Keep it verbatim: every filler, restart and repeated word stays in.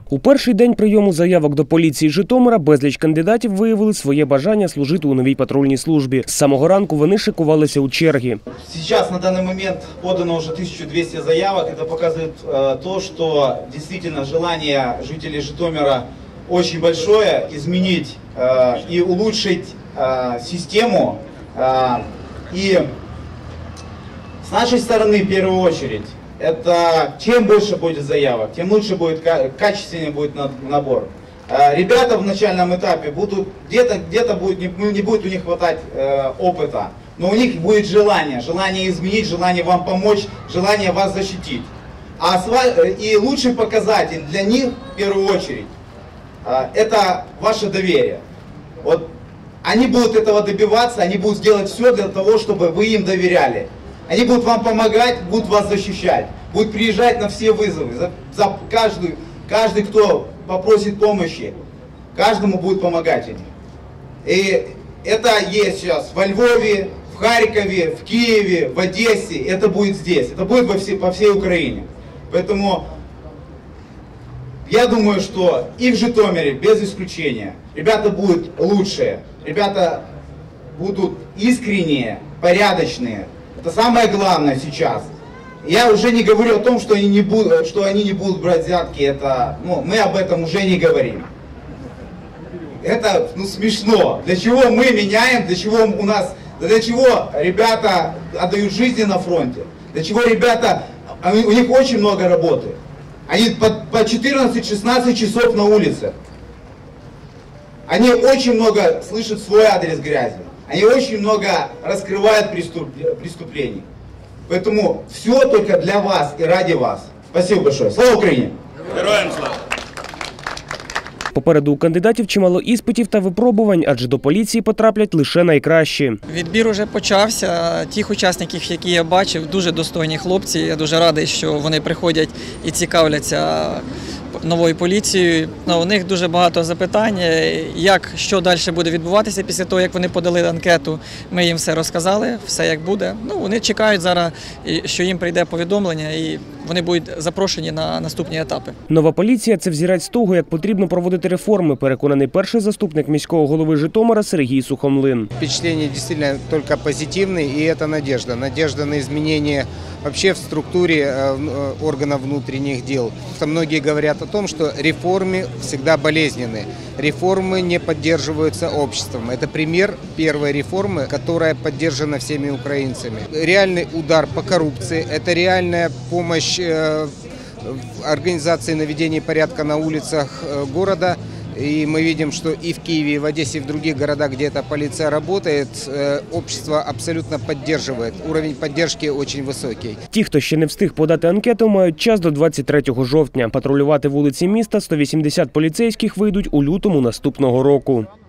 У перший день прийому заявок до поліції Житомира безліч кандидатів виявили своє бажання служити у новій патрульній службі. З самого ранку вони шикувалися у черги. Сейчас на данный момент подано уже тысяча двести заявок. Это показывает э, то, что действительно желание жителей Житомира очень большое изменить э, и улучшить э, систему. Э, и с нашей стороны, в первую очередь, это чем больше будет заявок, тем лучше будет, качественнее будет набор. Э, ребята в начальном этапе будут, где-то где-то будет, не, не будет у них хватать э, опыта, но у них будет желание, желание изменить, желание вам помочь, желание вас защитить. А и лучший показатель для них, в первую очередь, это ваше доверие. Вот они будут этого добиваться, они будут делать все для того, чтобы вы им доверяли. Они будут вам помогать, будут вас защищать, будут приезжать на все вызовы. За, за каждый, каждый, кто попросит помощи, каждому будет помогать они. И это есть сейчас во Львове, в Харькове, в Киеве, в Одессе. Это будет здесь, это будет во всей, по всей Украине. Поэтому я думаю, что и в Житомире, без исключения, ребята будут лучшие, ребята будут искренние, порядочные. Это самое главное сейчас. Я уже не говорю о том, что они не будут, что они не будут брать взятки. Это, ну, мы об этом уже не говорим. Это, ну, смешно. Для чего мы меняем, для чего у нас, для чего ребята отдают жизни на фронте, для чего ребята, у них очень много работы. Они по четырнадцать-шестнадцать часов на улице. Они очень много слышат свой адрес грязи. Они очень много раскрывают преступлений. Поэтому все только для вас и ради вас. Спасибо большое. Слава Украине! Героям слава! Попереду у кандидатів чимало іспитів та випробувань, адже до поліції потраплять лише найкращі. Відбір уже почався. Тих учасників, які я бачив, дуже достойні хлопці. Я дуже радий, що вони приходять і цікавляться новою поліцією. У них дуже багато запитань, як, що далі буде відбуватися після того, як вони подали анкету. Ми їм все розказали, все як буде. Ну, вони чекають зараз, що їм прийде повідомлення і вони будуть запрошені на наступні етапи. Нова поліція – це взірець того, як потрібно проводити реформи, переконаний перший заступник міського голови Житомира Сергій Сухомлин. Впечатление действительно только позитивное, и это надежда. Надежда на изменение вообще в структуре органов внутренних дел. Многие говорят о том, что реформы всегда болезненны. Реформы не поддерживаются обществом. Это пример первой реформы, которая поддержана всеми украинцами. Реальный удар по коррупции, это реальная помощь в организации наведения порядка на улицах города. И мы видим, что и в Киеве, и в Одессе, и в других городах, где эта полиция работает, общество абсолютно поддерживает. Уровень поддержки очень высокий. Ті, хто ще не встиг подати анкету, мають час до двадцять третього жовтня. Патрулювати вулиці міста сто вісімдесят поліцейських вийдуть у лютому наступного року.